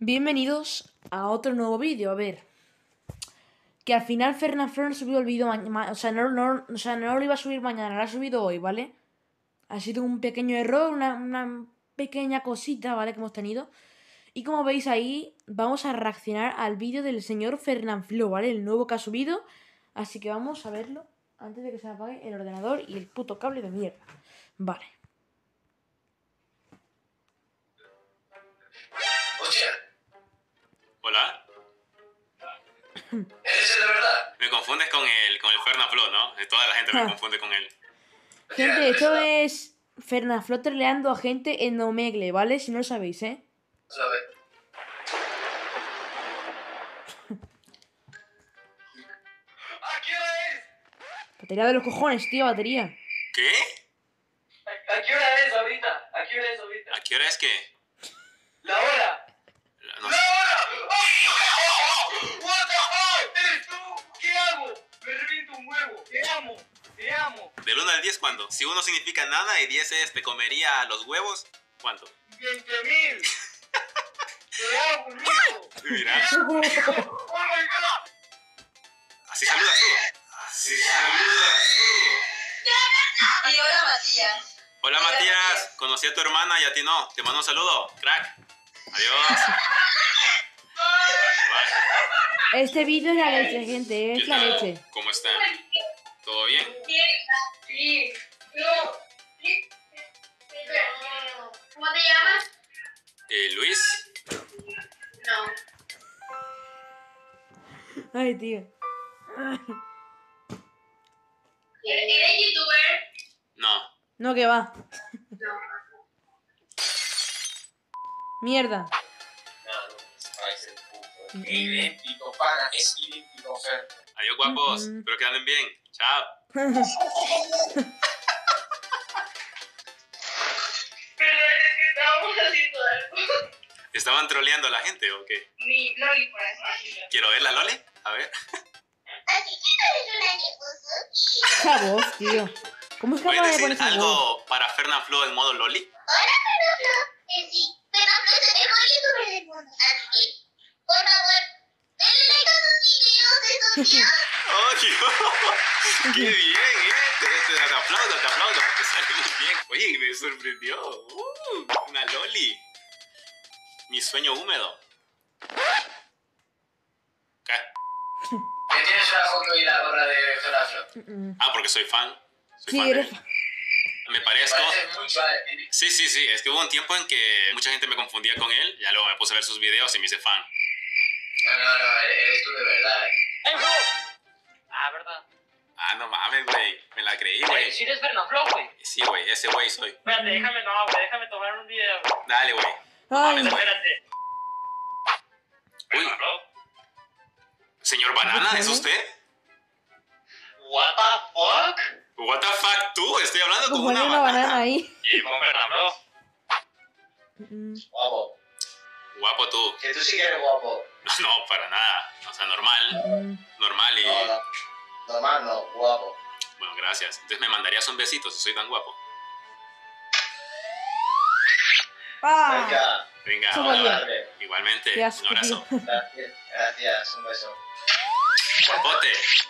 Bienvenidos a otro nuevo vídeo. A ver, que al final Fernanfloo no subió el vídeo o sea, no lo iba a subir mañana, lo ha subido hoy, ¿vale? Ha sido un pequeño error, una pequeña cosita, ¿vale? Que hemos tenido. Y como veis ahí, vamos a reaccionar al vídeo del señor Fernanfloo, ¿vale? El nuevo que ha subido. Así que vamos a verlo antes de que se me apague el ordenador y el puto cable de mierda. Vale. Hostia. Hola. ¿Eres el de verdad? Me confundes con el Fernanfloo, ¿no? Toda la gente me confunde con él. Gente, esto es Fernanfloo troleando a gente en Omegle, ¿vale? Si no lo sabéis, ¿eh? ¿Sabes? ¿A qué hora es? Batería de los cojones, tío, batería. ¿Qué? ¿A qué hora es ahorita? ¿A qué hora es ahorita? ¿A qué hora es qué? ¡La hora! No ¡La sé. hora! ¡What the fuck! ¿Eres tú? ¿Qué hago? Me reviento un huevo. Te amo. Te amo. ¿Del 1 al 10 cuánto? Si 1 significa nada y 10 es te comería los huevos, ¿cuánto? 20.000. Te amo, rico. Mira, ¡Oh, my God! así saludas tú. Así saludas tú. Y hola, Matías. Hola Matías, conocí a tu hermana y a ti no. Te mando un saludo, crack. Adiós. Bye. Este vídeo es la leche, gente, es ¿Qué la tal? leche. ¿Cómo están? ¿Todo bien? Sí. No. Sí. ¿Cómo te llamas? Luis. No. Ay, tío. ¿Eres youtuber? No. No, que va. No. Mierda. Idéntico, pana. Es idéntico, Fer. Adiós guapos, espero que anden bien. Chao. Pero es que estábamos haciendo algo. ¿Te estaban troleando a la gente o qué? Mi Loli, por así decirlo. ¿Quiero ver la Loli? A ver. Así que no eres una que Esa voz, tío. ¿Cómo es ¿Puedes capaz de decir poner esa voz? algo para Fernanfloo en modo Loli? Hola, Fernanfloo. Sí, Fernanfloo es el mejor youtuber del mundo. Así que, por favor, denle like a sus videos de esos días. ¡Oh, Dios! ¡Qué bien, te aplaudo, te sale muy bien. Oye, me sorprendió. Una Loli. Mi sueño húmedo. ¿Qué? ¿Qué tienes una foto y la gorra de Fernanfloo? Ah, porque soy fan. Soy Sí, fan de eres... él. Me parezco. Parece muy suave. Sí. Es que hubo un tiempo en que mucha gente me confundía con él. Ya luego me puse a ver sus videos y me hice fan. No, eres tú de verdad. Ah, ¿verdad? Ah, no mames, güey. Me la creí, güey. Si eres Fernanfloo, güey. Sí, güey, ese güey soy. Espérate, déjame tomar un video. Dale, güey. Ay, Espérate. Uy, Fernanfloo. señor Banana, ¿es usted? What the fuck? What the fuck, tú? Estoy hablando con como una una banana banana. ahí. Y con Fernanfloo. Guapo. Guapo tú. Que tú sí que eres guapo. No, para nada. O sea, normal. Normal y... No. Normal no, guapo. Bueno, gracias. Entonces me mandarías un besito si soy tan guapo. ¡Ah! Venga. Venga, Eso un valió. abrazo. Igualmente, Qué asco, un abrazo. tío. Gracias, un beso. Guapote.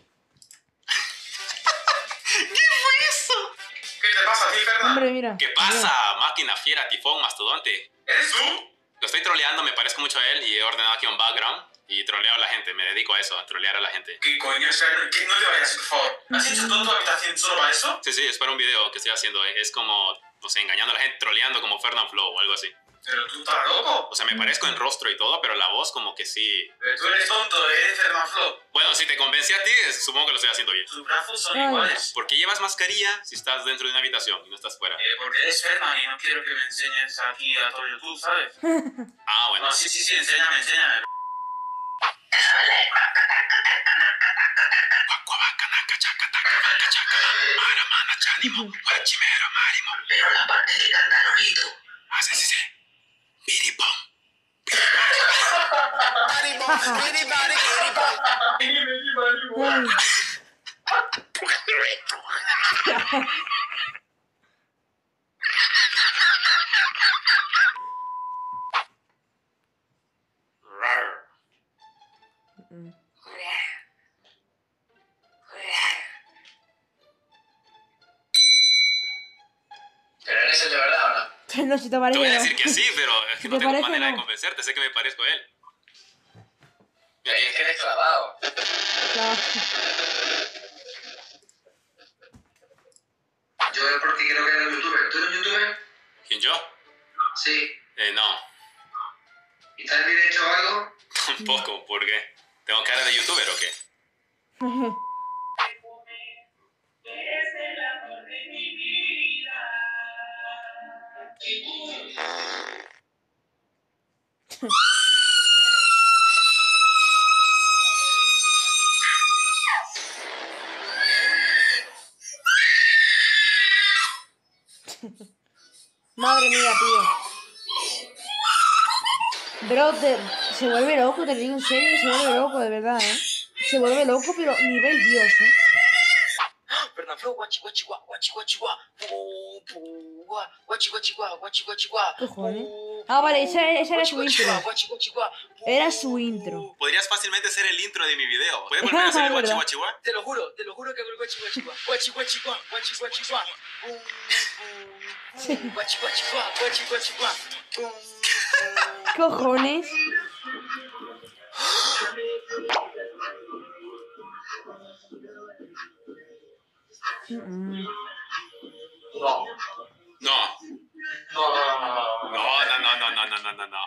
¿Qué fue eso? ¿Qué te pasa a ti, Hombre, mira. ¿Qué pasa? Máquina, fiera, tifón, mastodonte. ¿Eres tú? Lo estoy troleando, me parezco mucho a él y he ordenado aquí un background y troleo a la gente. Me dedico a eso, a trolear a la gente. ¿Qué coño? Que no te vayas, por favor. ¿Has hecho toda tu habitación solo para eso? Sí, es para un video que estoy haciendo. Es como, no sé, engañando a la gente, troleando como Fernanfloo o algo así. Pero tú estás loco. O sea, me parezco en rostro y todo, pero la voz como que sí. Pero tú eres tonto, eres Fernanfloo. Bueno, si te convencí a ti, supongo que lo estoy haciendo bien. Tus brazos son Ay. iguales. ¿Por qué llevas mascarilla si estás dentro de una habitación y no estás fuera? Porque eres Fernan y no quiero que me enseñes aquí a todo YouTube, ¿sabes? Ah, bueno. No, sí, enséñame. Pero la parte de cantar oído. Ah, sí. Piripom. Ay. ¿Pero eres el de verdad o no? No, si te Te parece. voy a no. decir que sí, pero es que Si no te tengo parece, manera de no. convencerte. Sé que me parezco a él. Mira, Es que eres clavado. Claro. Yo por ti creo que eres un youtuber. ¿Tú eres un youtuber? ¿Quién yo? Sí. No. ¿Y estás bien hecho algo? Tampoco, ¿por qué? ¿Tengo cara de youtuber o qué? Madre mía, tío. Bro, se vuelve loco, te lo digo en serio, se vuelve loco, de verdad, ¿eh? Se vuelve loco, pero nivel Dios, ¿eh? Fernanfloo, guachi, guachi, guá, guachi, guachi, guá. Pu, pu, guá, guachi, guachi, guá, guachi, guachi, guá. Cojones. Pu, Ah, vale, pu, esa era guachi, su guachi, intro. guá, guachi, guachi, guá. Pu, Era su intro. Podrías fácilmente ser el intro de mi video. ¿Puedes volver a hacer el Es guachi verdad. guachi guá? Te lo juro que hago el guachi, guachi, guá. Guachi, guachi, guá, guachi, guachi, guá. Pu, pu, guachi, guachi, guá, guachi, guachi, guá. Pu, pu. Cojones. Mm. No. No. No, no, no, no, no. No.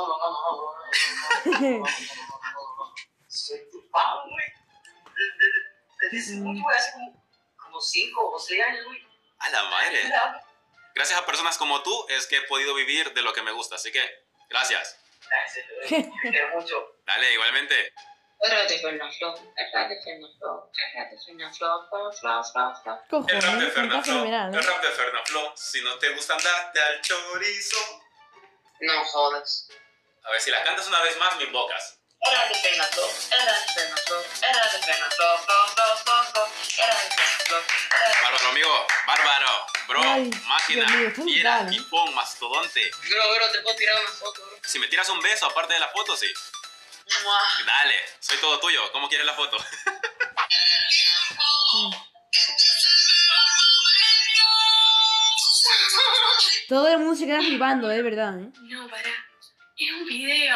Soy tu fan, güey. Desde mucho, güey, hace como 5 o 6 años, güey. A la madre. Gracias a personas como tú es que he podido vivir de lo que me gusta. Así que, gracias. Te quiero mucho. Dale, igualmente. Espérate, Fernanfloo. Espérate, Fernanfloo. Espérate, Fernanfloo. Flo. Cojones, canta fenomenal, ¿eh? El rap de Fernanfloo. Si no te gusta andarte al chorizo. No jodas. A ver, si la cantas una vez más, me invocas. Era de Fernanfloo. Era de Fernanfloo. Era de Fernanfloo. Flo. Era de Fernanfloo. Bárbaro, amigo. Bárbaro. Bro, Ay, máquina. Dios mío, está Fiera, brutal, ¿eh? tifón, mastodonte. Bro, te puedo tirar una foto, bro. Si me tiras un beso, aparte de la foto, sí. ¡Mua! Dale, soy todo tuyo. ¿Cómo quieres la foto? Todo el mundo se queda flipando, de verdad, ¿eh? No, pará. Es un video.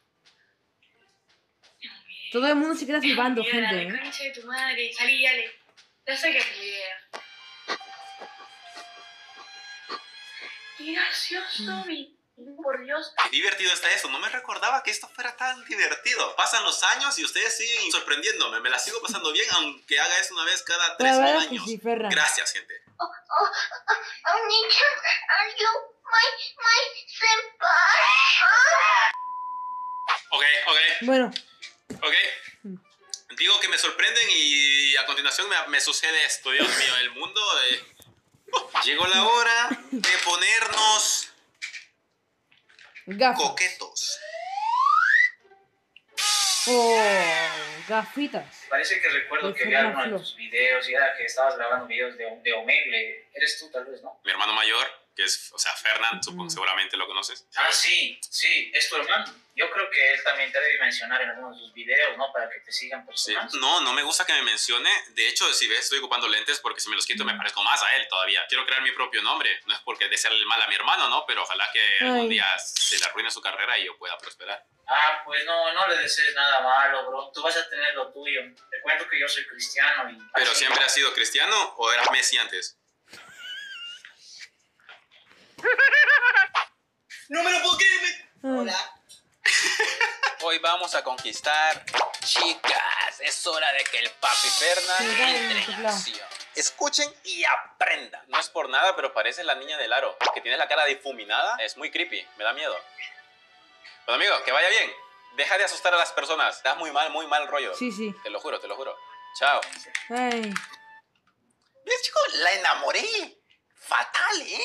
Todo el mundo se queda flipando, Dale, gente, ¿eh? concha de tu madre. Salí, dale. Ya sé que es el video. Qué gracioso, mi... Por Dios. Qué divertido está esto. No me recordaba que esto fuera tan divertido. Pasan los años y ustedes siguen sorprendiéndome. Me la sigo pasando bien, aunque haga eso una vez cada La 3.000 verdad es que años. sí, Ferran. Gracias, gente. Ninja, are you my senpai? Ok. Bueno, Digo que me sorprenden y a continuación me sucede esto. Dios mío, el mundo... Llegó la hora de ponernos gafas. coquetos. Oh, gafitas. Parece que recuerdo De que vi alguno de Fernanfloo. tus videos y era que estabas grabando videos de Omegle. Eres tú, tal vez, ¿no? Mi hermano mayor, que es, o sea, Fernand, supongo, seguramente lo conoces. Ah, sí, es tu hermano. Yo creo que él también te debe mencionar en algunos de sus videos, ¿no? Para que te sigan Sí. personas. No me gusta que me mencione. De hecho, si ves, estoy ocupando lentes porque si me los quito me parezco más a él todavía. Quiero crear mi propio nombre. No es porque desearle el mal a mi hermano, ¿no? Pero ojalá que algún Ay. día se le arruine su carrera y yo pueda prosperar. Ah, pues no le desees nada malo, bro. Tú vas a tener lo tuyo. Te cuento que yo soy cristiano y... ¿Pero siempre has sido cristiano o eras Messi antes? ¡No me lo puedo creer! Hola. Hoy vamos a conquistar. Chicas, es hora de que el papi Fernan Sí, dale, entre en teclado. acción. Escuchen y aprendan. No es por nada, pero parece la niña del aro. Que tiene la cara difuminada. Es muy creepy. Me da miedo. Pero amigo, que vaya bien. Deja de asustar a las personas. Das muy mal rollo. Sí. Te lo juro. Chao. Ay. ¿Ves, chico? La enamoré. Fatal, ¿eh?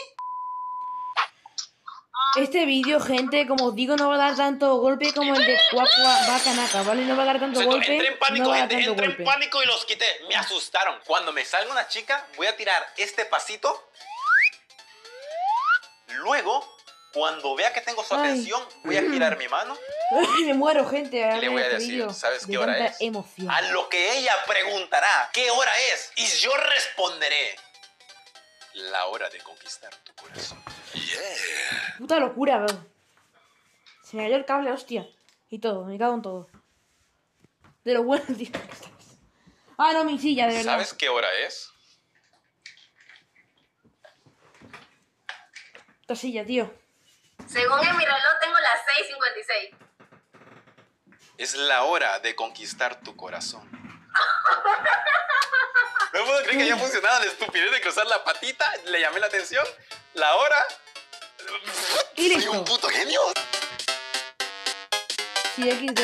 Este vídeo, gente, como os digo, no va a dar tanto golpe como el de Cuacua Bacanaka, ¿vale? No va a dar tanto golpe. Entré en pánico, no va a dar gente. tanto Entré en golpe. pánico y los quité. Me asustaron. Cuando me salga una chica, voy a tirar este pasito. Luego, Cuando vea que tengo su Ay. atención, voy a girar mi mano Ay, me muero, gente. y le voy a decir, ¿sabes qué hora es? Emoción. A lo que ella preguntará, ¿qué hora es? Y yo responderé, la hora de conquistar tu corazón. Puta locura, bro. Se me cayó el cable, hostia. Y todo, me cago en todo. De lo bueno, tío. Ah, no, mi silla, de verdad. ¿Sabes qué hora es? Esta silla, tío. Según en mi reloj tengo las 6:56. Es la hora de conquistar tu corazón. No puedo creer que haya funcionado la estupidez de cruzar la patita. Le llamé la atención. La hora. Y Soy listo. un puto genio. Sí, XD.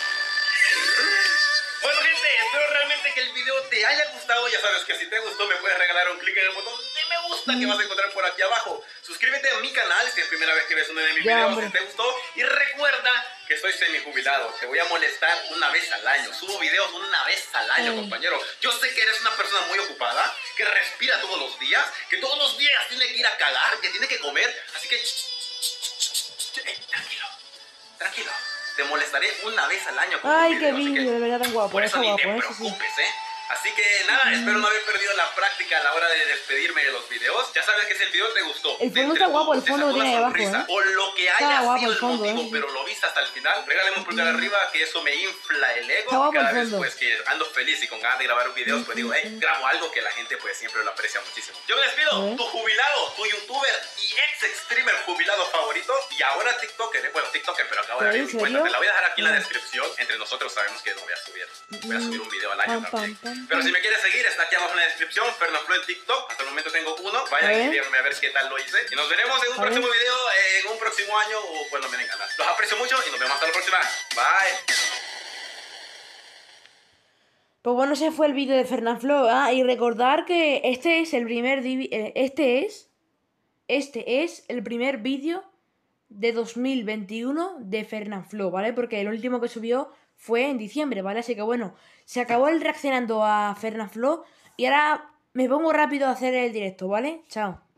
Bueno, gente, espero realmente que el video te haya gustado. Ya sabes que si te gustó me puedes regalar un clic en el botón de me gusta que vas a encontrar por aquí abajo. Suscríbete a mi canal si es primera vez que ves uno de mis Ya, videos, hombre. si te gustó. Y recuerda que soy semijubilado. Te voy a molestar una vez al año. Subo videos una vez al año, Ay. compañero. Yo sé que eres una persona muy ocupada, que respira todos los días, que todos los días tiene que ir a cagar, que tiene que comer. Así que... tranquilo, tranquilo. Te molestaré una vez al año con Ay, un qué video, así que vídeo, de verdad tan guapo. por eso Está ni guapo, te eso sí. preocupes, ¿eh? Así que nada, espero no haber perdido la práctica a la hora de despedirme de los videos. Ya sabes que si el video te gustó, El te fondo está guapo, el te fondo sacó que una tiene ahí abajo, sonrisa, ¿eh? o lo que Está haya guapo sido el el fondo, motivo, ¿eh? pero lo viste hasta el final, regálame un pulgar arriba, que eso me infla el ego. Está guapo Cada el vez fondo. pues que ando feliz y con ganas de grabar videos, pues digo, grabo algo que la gente pues siempre lo aprecia muchísimo. Yo me despido, ¿Eh? tu jubilado, tu youtuber y ex streamer jubilado favorito, y ahora tiktoker, bueno, tiktoker, pero acabo de ¿En abrir mi cuenta. serio? Te la voy a dejar aquí en la Ah. descripción. Entre nosotros sabemos que no voy a subir. Voy a subir un video al año Pam, también. pam, pam, Pero pam. si me quieres seguir, está aquí abajo en la descripción. Fernaflo en TikTok. Hasta el momento tengo uno. Vayan A y ver. síganme a ver qué tal lo hice. Y nos veremos en un A ver. próximo video, en un próximo año o cuando me den ganas. Los aprecio mucho y nos vemos hasta la próxima. Bye. Pues bueno, ese fue el vídeo de Fernanfloo. Ah, y recordar que este es el primer este es el primer vídeo de 2021 de Fernanfloo, ¿vale? Porque el último que subió fue en diciembre, ¿vale? Así que bueno, se acabó el reaccionando a Fernanfloo y ahora me pongo rápido a hacer el directo, ¿vale? Chao.